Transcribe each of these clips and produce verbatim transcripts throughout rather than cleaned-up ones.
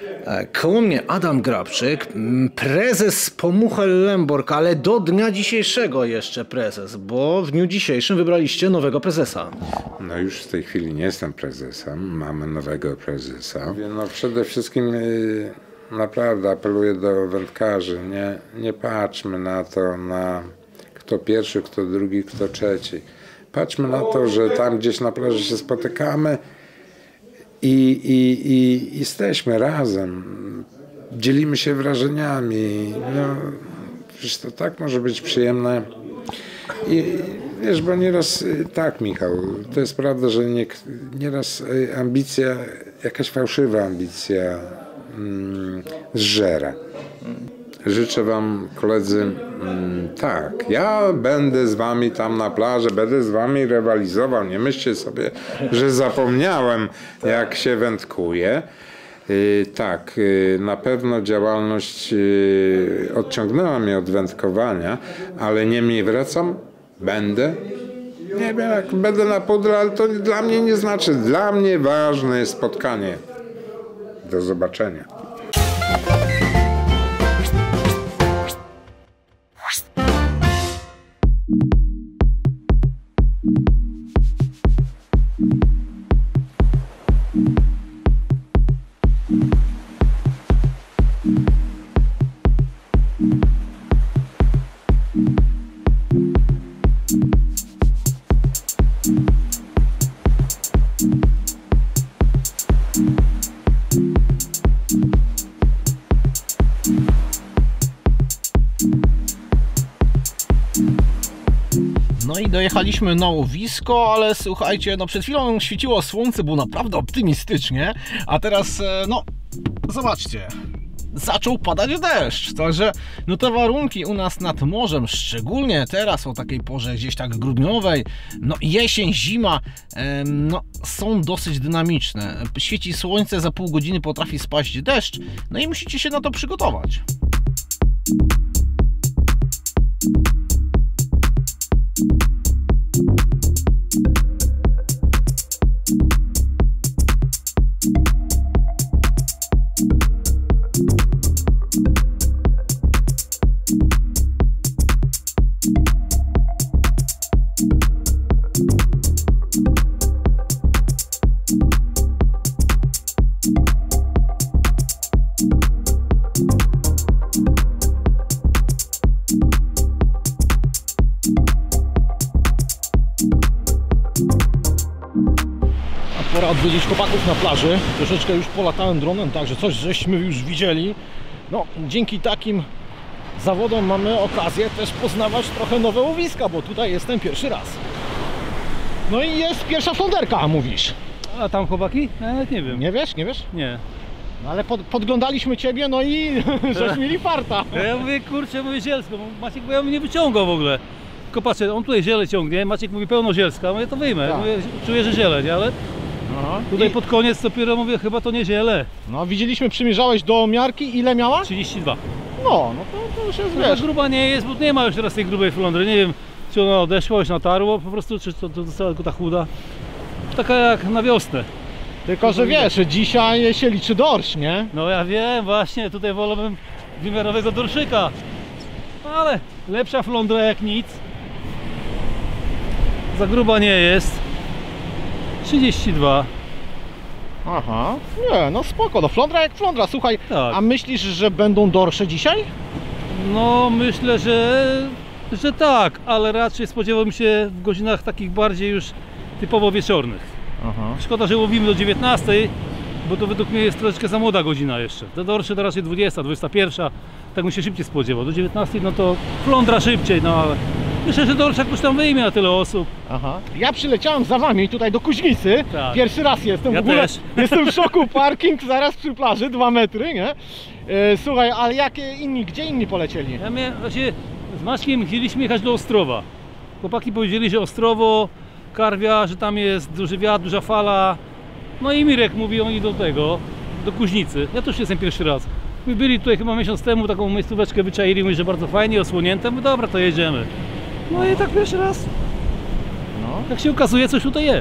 Koło mnie Adam Grabczyk, prezes Pomuchel Lemborg, ale do dnia dzisiejszego jeszcze prezes, bo w dniu dzisiejszym wybraliście nowego prezesa. No już w tej chwili nie jestem prezesem, mamy nowego prezesa. No przede wszystkim yy, naprawdę apeluję do wędkarzy, nie, nie patrzmy na to, na kto pierwszy, kto drugi, kto trzeci. Patrzmy na to, że tam gdzieś na plaży się spotykamy i, i, i jesteśmy razem, dzielimy się wrażeniami. No, przecież to tak może być przyjemne. I wiesz, bo nieraz, tak Michał, to jest prawda, że nie, nieraz ambicja, jakaś fałszywa ambicja mm, zżera. Życzę wam, koledzy, mm, tak, ja będę z wami tam na plaży, będę z wami rywalizował. Nie myślcie sobie, że zapomniałem, jak się wędkuje. Yy, tak, yy, na pewno działalność yy, odciągnęła mnie od wędkowania, ale niemniej wracam, będę. Nie wiem, jak będę na pudle, ale to dla mnie nie znaczy. Dla mnie ważne jest spotkanie. Do zobaczenia. No i dojechaliśmy na łowisko, ale słuchajcie, no przed chwilą świeciło słońce, było naprawdę optymistycznie, a teraz, no, zobaczcie, zaczął padać deszcz, także no te warunki u nas nad morzem, szczególnie teraz o takiej porze gdzieś tak grudniowej, no jesień, zima, no są dosyć dynamiczne. Świeci słońce, za pół godziny potrafi spaść deszcz, no i musicie się na to przygotować. Pora odwiedzić chłopaków na plaży. Troszeczkę już polatałem dronem, także coś żeśmy już widzieli. No, dzięki takim zawodom mamy okazję też poznawać trochę nowe łowiska, bo tutaj jestem pierwszy raz. No i jest pierwsza fląderka, mówisz. A tam chłopaki? Nawet nie wiem. Nie wiesz? Nie wiesz? Nie. No ale pod, podglądaliśmy ciebie, no i żeś mieli farta. Ja mówię, kurczę, mówię zielsko, Maciek, bo ja mnie nie wyciągał w ogóle. Tylko patrzę, on tutaj ziele ciągnie, Maciek mówi pełno zielska, mówię, to wyjmę. Tak. Mówię, czuję, że ziele, nie? Ale Aha. tutaj I... pod koniec dopiero mówię, chyba to nie ziele. No widzieliśmy, przymierzałeś do miarki, ile miała? trzydzieści dwa. No, no to, to już jest, No, wiesz. gruba nie jest, bo nie ma już teraz tej grubej flądry. Nie wiem, czy ona odeszła, już natarło po prostu, czy to, to została tylko ta chuda. Taka jak na wiosnę. Tylko, że wiesz, dzisiaj się liczy dorsz, nie? No ja wiem, właśnie, tutaj wolałbym wymiarowego dorszyka. Ale lepsza flądra jak nic. Za gruba nie jest. trzydzieści dwa. Aha, nie, no spoko, no flądra jak flądra, słuchaj, Tak. a myślisz, że będą dorsze dzisiaj? No myślę, że, że tak, ale raczej spodziewałbym się w godzinach takich bardziej już typowo wieczornych. Aha. Szkoda, że łowimy do dziewiętnastej, bo to według mnie jest troszeczkę za młoda godzina jeszcze. Do dorszy to raczej dwudziesta, dwudziesta pierwsza, tak bym się szybciej spodziewał. Do dziewiętnastej no to flądra szybciej, no ale myślę, że dorsz jakoś tam wyjmie na tyle osób. Aha. Ja przyleciałem za wami tutaj do Kuźnicy, Tak. pierwszy raz jestem, Ja w ogóle też. jestem w szoku, parking zaraz przy plaży, dwa metry, nie? E, słuchaj, ale jakie inni, gdzie inni polecieli? Ja miałem, właśnie z Maćkiem chcieliśmy jechać do Ostrowa. Chłopaki powiedzieli, że Ostrowo, Karwia, że tam jest duży wiatr, duża fala. No i Mirek mówi, oni do tego, do Kuźnicy. Ja też jestem pierwszy raz. My byli tutaj chyba miesiąc temu, taką miejscóweczkę wyczaili, mówi, że bardzo fajnie, osłonięte. Mówię, dobra, to jedziemy. No i tak pierwszy raz. No. Jak się okazuje, coś tutaj jest.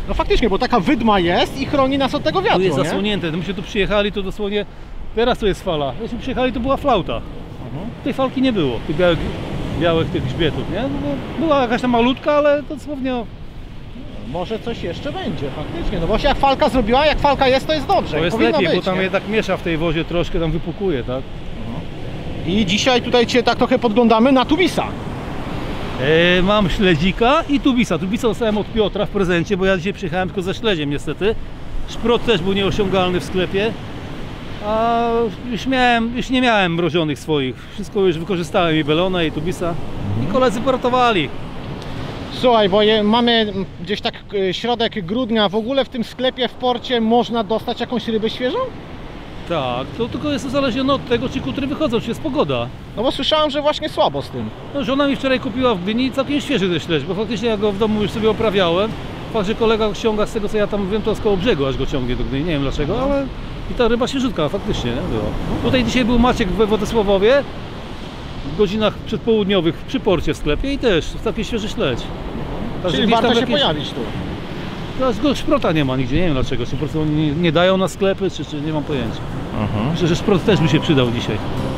No faktycznie, bo taka wydma jest i chroni nas od tego wiatru, Tu jest nie? zasłonięte, myśmy tu przyjechali, to dosłownie, teraz to jest fala, myśmy przyjechali, to była flauta. Mhm. Tej falki nie było, tych białych, białych tych grzbietów, nie? No, była jakaś tam malutka, ale to dosłownie... Może coś jeszcze będzie, faktycznie. No bo się jak falka zrobiła, jak falka jest, to jest dobrze. To jest powinno lepiej, być, bo tam nie? jednak miesza w tej wozie troszkę, tam wypukuje, tak? I dzisiaj tutaj Cię tak trochę podglądamy na tubisa. E, mam śledzika i tubisa. Tubisa dostałem od Piotra w prezencie, bo ja dzisiaj przyjechałem tylko ze śledziem niestety. Szprot też był nieosiągalny w sklepie. A już, miałem, już nie miałem mrozionych swoich. Wszystko już wykorzystałem, i Belona, i tubisa. I koledzy poratowali. Słuchaj, bo je, mamy gdzieś tak e, środek grudnia. W ogóle w tym sklepie w porcie można dostać jakąś rybę świeżą? Tak, to tylko jest uzależnione od tego, czy kutry wychodzą, czy jest pogoda. No bo słyszałem, że właśnie słabo z tym. No, żona mi wczoraj kupiła w Gdyni całkiem świeży ten śledź, bo faktycznie ja go w domu już sobie oprawiałem. Fakt, że kolega ściąga z tego, co ja tam wiem, to z koło brzegu aż go ciągnie do Gdyni, nie wiem dlaczego, ale i ta ryba świeżutka faktycznie nie była. Tutaj dzisiaj był Maciek we Władysławowie w godzinach przedpołudniowych przy porcie w sklepie i też taki świeży śledź. Także Czyli gdzieś warto tam się jakieś... pojawić tu. Teraz go szprota nie ma nigdzie, nie wiem dlaczego, czy po prostu oni nie, nie dają na sklepy, czy, czy nie mam pojęcia. Mhm. Myślę, że szprot też by się przydał dzisiaj.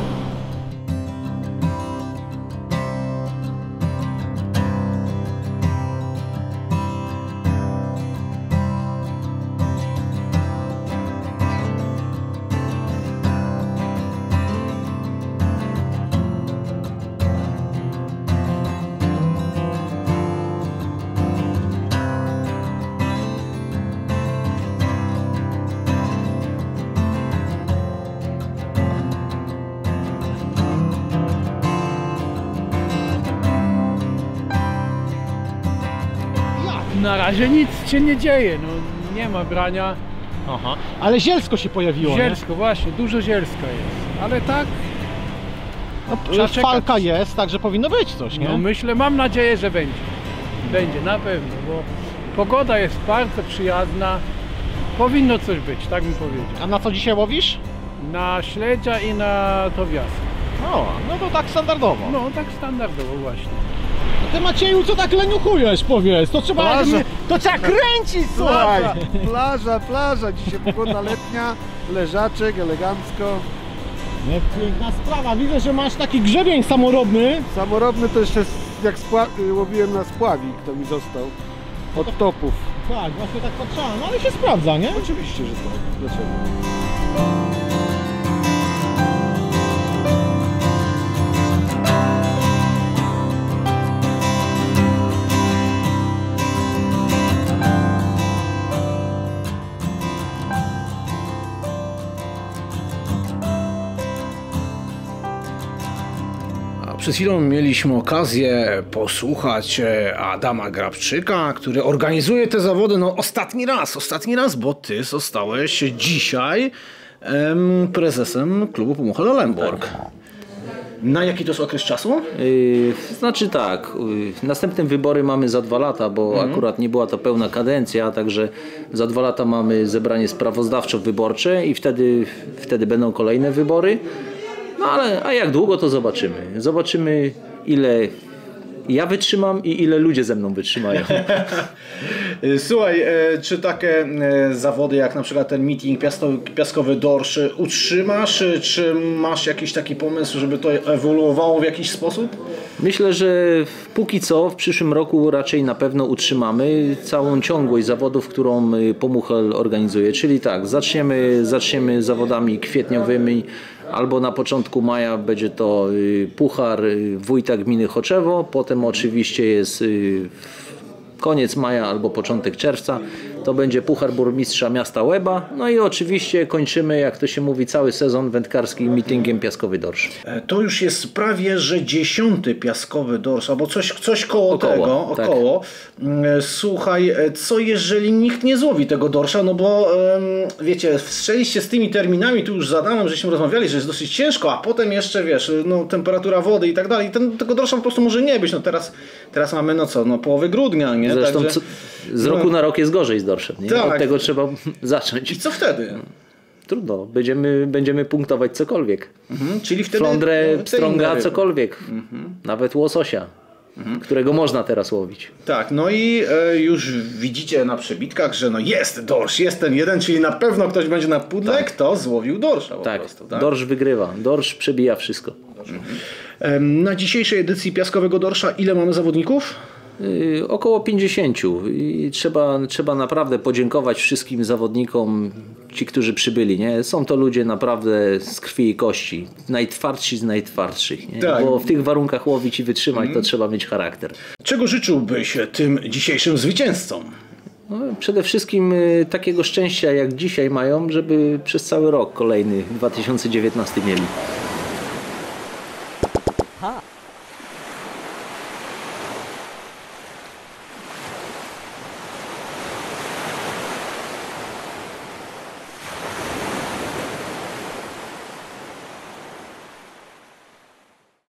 Na razie nic się nie dzieje, no nie ma brania. Aha. Ale zielsko się pojawiło, Zielsko, właśnie, dużo zielska jest, ale tak, nie? trzeba No, czekać. falka jest, także powinno być coś, nie? no myślę, mam nadzieję, że będzie. Będzie, na pewno, bo pogoda jest bardzo przyjazna. Powinno coś być, tak bym powiedział. A na co dzisiaj łowisz? Na śledzia i na towiasy. O, no to tak standardowo. No tak standardowo właśnie. A ty Macieju, co tak leniuchujesz, powiedz? To trzeba, Plaża. to trzeba kręcić, słuchaj! Plaża, plaża, plaża. Dzisiaj pogoda letnia, leżaczek, elegancko. Nie, piękna sprawa, widzę, że masz taki grzebień samorobny. Samorobny to jeszcze z- jak spła- łowiłem na spławik, to mi został. Od topów. Tak, właśnie tak patrzałem, no ale się sprawdza, nie? Oczywiście, że tak. Dlaczego? Przed chwilą mieliśmy okazję posłuchać e, Adama Grabczyka, który organizuje te zawody, no ostatni raz, ostatni raz, bo ty zostałeś dzisiaj em, prezesem klubu Pomucha Lolenborg. Na jaki to jest okres czasu? Yy, znaczy tak, yy, następne wybory mamy za dwa lata, bo Mhm. akurat nie była to pełna kadencja, także za dwa lata mamy zebranie sprawozdawczo-wyborcze i wtedy, wtedy będą kolejne wybory. No ale a jak długo to zobaczymy. Zobaczymy ile ja wytrzymam i ile ludzie ze mną wytrzymają. Słuchaj, e, czy takie e, zawody jak na przykład ten meeting piasto, Piaskowy Dorsz utrzymasz? Czy masz jakiś taki pomysł, żeby to ewoluowało w jakiś sposób? Myślę, że póki co w przyszłym roku raczej na pewno utrzymamy całą ciągłość zawodów, którą Pomuchel organizuje. Czyli tak, zaczniemy, zaczniemy zawodami kwietniowymi, albo na początku maja będzie to Puchar Wójta Gminy Choczewo, potem oczywiście jest koniec maja albo początek czerwca, to będzie Puchar Burmistrza Miasta Łeba. No i oczywiście kończymy, jak to się mówi, cały sezon wędkarski meetingiem Piaskowy Dorsz. To już jest prawie, że dziesiąty Piaskowy Dorsz, albo coś, coś koło Około, tego, tak. około. Słuchaj, co jeżeli nikt nie złowi tego dorsza, no bo em, wiecie, strzeliście z tymi terminami, tu już z Adamem, żeśmy rozmawiali, że jest dosyć ciężko, a potem jeszcze, wiesz, no, temperatura wody i tak dalej, Ten, tego dorsza po prostu może nie być, no teraz, teraz mamy, no co, no połowy grudnia, nie? Zresztą Także, co, z roku no. na rok jest gorzej z dorszem. Nie? Tak. Od tego trzeba zacząć. I co wtedy? Trudno, będziemy, będziemy punktować cokolwiek. Mhm, czyli wtedy Flądrę, te pstrąga, inne ryby. cokolwiek. Nawet łososia. którego można teraz łowić. Tak, no i e, już widzicie na przebitkach, że no jest dorsz, jest ten jeden, czyli na pewno ktoś będzie na pudle, tak. Kto złowił dorsza po tak. prostu. Tak, dorsz wygrywa, dorsz przebija wszystko. Mhm. Na dzisiejszej edycji Piaskowego Dorsza ile mamy zawodników? Yy, około pięćdziesięciu i trzeba, trzeba naprawdę podziękować wszystkim zawodnikom, ci, którzy przybyli. Nie? Są to ludzie naprawdę z krwi i kości, najtwardsi z najtwardszych. Nie? Tak. Bo w tych warunkach łowić i wytrzymać Mhm. to trzeba mieć charakter. Czego życzyłbyś tym dzisiejszym zwycięzcom? No, przede wszystkim y, takiego szczęścia jak dzisiaj mają, żeby przez cały rok kolejny dwa tysiące dziewiętnasty mieli.